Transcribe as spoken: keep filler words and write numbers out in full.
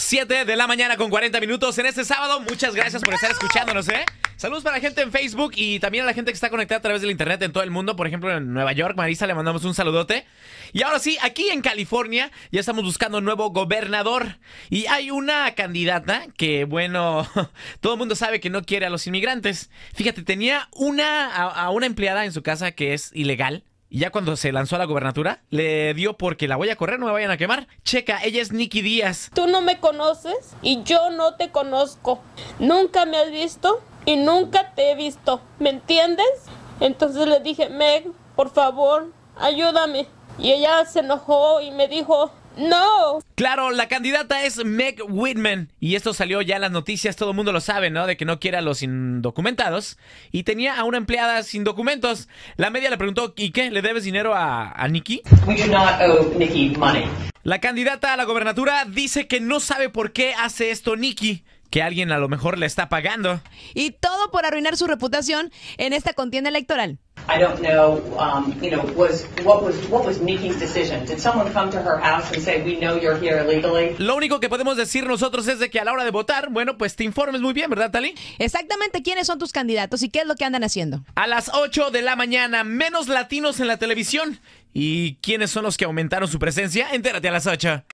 siete de la mañana con cuarenta minutos en este sábado. Muchas gracias por estar escuchándonos, ¿eh? Saludos para la gente en Facebook y también a la gente que está conectada a través del internet en todo el mundo. Por ejemplo, en Nueva York, Marisa, le mandamos un saludote. Y ahora sí, aquí en California ya estamos buscando un nuevo gobernador. Y hay una candidata que, bueno, todo el mundo sabe que no quiere a los inmigrantes. Fíjate, tenía una a, a una empleada en su casa que es ilegal. Y ya cuando se lanzó a la gobernatura, le dio porque la voy a correr, no me vayan a quemar. Checa, ella es Nikki Díaz. Tú no me conoces y yo no te conozco. Nunca me has visto y nunca te he visto. ¿Me entiendes? Entonces le dije, Meg, por favor, ayúdame. Y ella se enojó y me dijo, no. Claro, la candidata es Meg Whitman. Y esto salió ya en las noticias, todo el mundo lo sabe, ¿no? De que no quiere a los indocumentados. Y tenía a una empleada sin documentos. La media le preguntó, ¿y qué? ¿Le debes dinero a, a Nikki? We do not owe Nikki money. La candidata a la gobernatura dice que no sabe por qué hace esto Nikki. Que alguien a lo mejor le está pagando. Y todo por arruinar su reputación en esta contienda electoral. I don't know, um, you know, was what was what was Nikki's decision? Did someone come to her house and say, "We know you're here illegally"? Lo único que podemos decir nosotros es de que a la hora de votar, bueno, pues te informes muy bien, ¿verdad, Tali? Exactamente quiénes son tus candidatos y qué es lo que andan haciendo. A las ocho de la mañana, menos latinos en la televisión. ¿Y quiénes son los que aumentaron su presencia? Entérate a las ocho.